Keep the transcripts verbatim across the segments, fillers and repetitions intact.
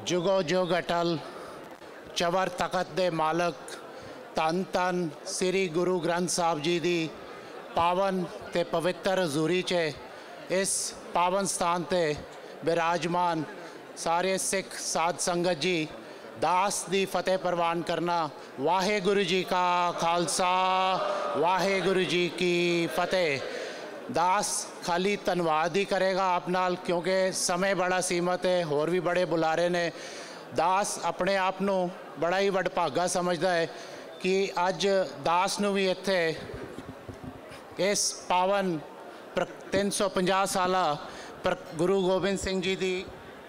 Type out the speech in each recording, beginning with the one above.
जुगो जुग अटल चवर तखत दे मालक धन धन श्री गुरु ग्रंथ साहब जी की पावन ते पवित्र हजूरी च इस पावन स्थान ते विराजमान सारे सिख साध संगत जी दास दी फतेह प्रवान करना। वाहेगुरु जी का खालसा वाहेगुरु जी की फतेह। दास खाली धन्यवाद ही करेगा आप नाल, क्योंकि समय बड़ा सीमित है, होर भी बड़े बुलारे ने। दास अपने आप नू बड़ा ही वडभागा समझदा है कि अज दास नू भी इत्थे इस पावन तीन सौ पचास साल पर गुरु गोबिंद सिंह जी की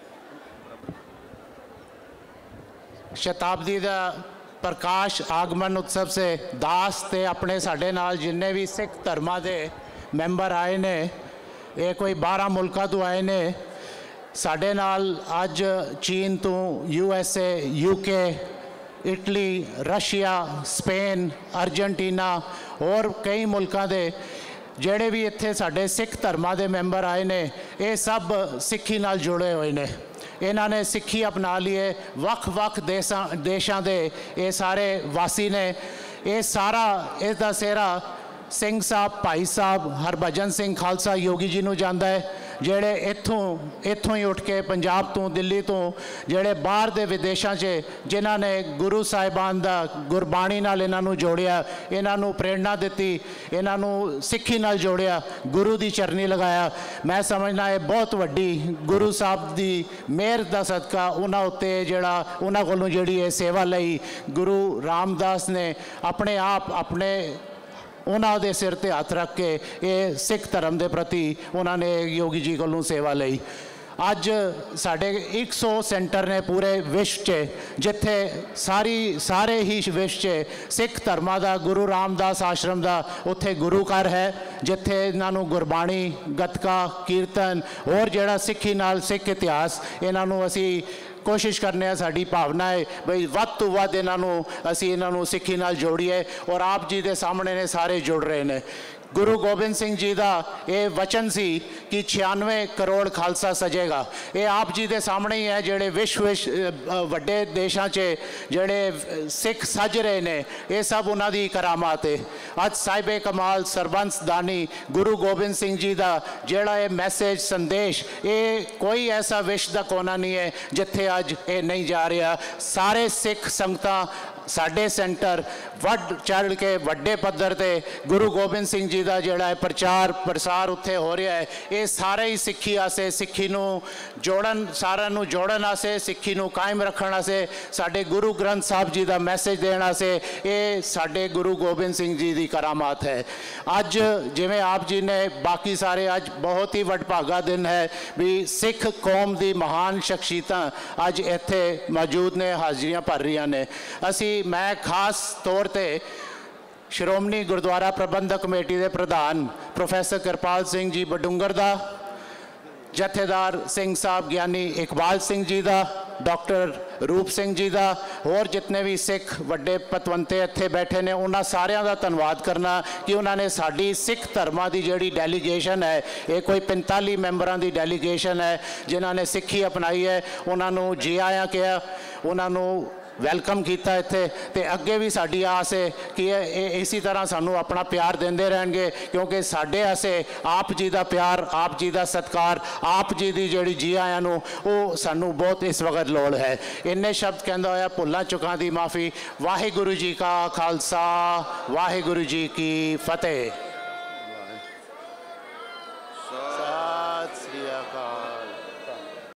शताब्दी का प्रकाश आगमन उत्सव से दास ते अपने साडे नाल जिन्ने भी सिख धर्मां दे मैंबर आए ने, ये कोई बारह मुल्कों तो आए ने साडे नाल। अज चीन तो U S A, UK, Italy, Russia, Spain, Argentina और कई मुल्कों के जेड़े भी इत्थे साडे सिख धर्मां दे मैंबर आए ने, ये सब सिक्खी नाल जुड़े हुए ने। इन्हों ने सिक्खी अपना लिए। वख वख देशा देशों के ये सारे वासी ने। ये सारा इसका सेहरा सिंह साहब भाई साहब हरभजन सिंह खालसा योगी जी नूं जांदा है, जेड़े इत्थों इत्थों ही उठ के पंजाब तो दिल्ली तो जेड़े बाहर दे विदेशों च जिन्हां ने गुरु साहिबान दा गुरबाणी नाल इन्हां नूं जोड़िया, इन्हां नूं प्रेरणा दित्ती, इन्हां नूं सिक्खी नाल जोड़िया, गुरु दी चरनी लगाया। मैं समझना है बहुत वड्डी गुरु साहब दी मेहर दा सदका उन्हां उत्ते जेड़ा उन्हां कोलों जेड़ी ये सेवा लई गुरु रामदास ने अपने आप अपने उन्होंने सिर ते हथ रख के ये सिख धर्म के प्रति उन्होंने योगी जी को सेवा लई। अज साढ़े एक सौ सेंटर ने पूरे विश्व च, जिथे सारी सारे ही विश्व च सिख धर्मां दा गुरु रामदास आश्रम का उत्थे गुरु घर है, जिथे इन्हों गुरबाणी गतका कीर्तन और जड़ा सिक्खी नाल सिख इतिहास इन्हों असी कोशिश करने। साड़ी भावना है बई वध तो वध इन्हों असी इन्हों सिक्खी नाल जोड़िए और आप जी के सामने ने सारे जुड़ रहे हैं। गुरु गोबिंद सिंह जी का ये वचन सी कि छियानवे करोड़ खालसा सजेगा। ये आप जी के सामने ही है, जेड़े विश्व विश्व वड्डे देशों च जेड़े सिख सज रहे हैं, ये सब उन्हों की करामात है। अज साहिबे कमाल सरबंस दानी गुरु गोबिंद सिंह जी का जेड़ा ये मैसेज संदेश, ये कोई ऐसा विश्व का कोना नहीं है जिथे अज ये नहीं जा रहा। सारे सिख संगतां साडे सेंटर वड चढ़ के वड्डे पद्धर ते गुरु गोबिंद सिंह जी का जोड़ा प्रचार प्रसार उत्थे हो रहा है। ये सारे ही सिक्खी आसे सिक्खी नूं जोड़न सारा नूं जोड़न आसे सिक्खी नूं कायम रखण आसे साडे गुरु ग्रंथ साहब जी का मैसेज देण आसे ये साडे गुरु गोबिंद सिंह जी की करामात है। अज जिवें आप जी ने बाकी सारे अज बहुत ही वडभागा दिन है भी सिख कौम की महान शख्सियतां अज इत्थे मौजूद ने, हाजिरियां भर रही ने। असी मैं खास तौर पर श्रोमणी गुरुद्वारा प्रबंधक कमेटी के प्रधान प्रोफैसर कृपाल सिंह जी बडूंगर का, जथेदार सिंह साहब ज्ञानी इकबाल सिंह जी का, डॉक्टर रूप सिंह जी का और जितने भी सिख वड्डे पतवंते इत्थे बैठे ने उन्होंने सारिਆਂ का धन्यवाद करना कि उन्होंने साड़ी सिख धर्मां की जिहड़ी डेलीगेशन है, ये कोई पैंतालीस मैंबरों की डेलीगेशन है जिन्होंने सिक्खी अपनाई है, उन्होंने जी आया कहा, उन्होंने वैलकम किया इत्थे। ते अगे भी साड़ी आस है कि इसी तरह सानू अपना प्यार देंदे रहेंगे, क्योंकि साढ़े आसे आप जी का प्यार, आप जी का सत्कार, आप जी की जिहड़ी जी आया नू वो सानू बहुत इस वक्त लोड़ है। इन्ने शब्द कहंदा होया भुल्लां चुकां दी माफ़ी। वाहिगुरु जी का खालसा वाहिगुरु जी की फतेह।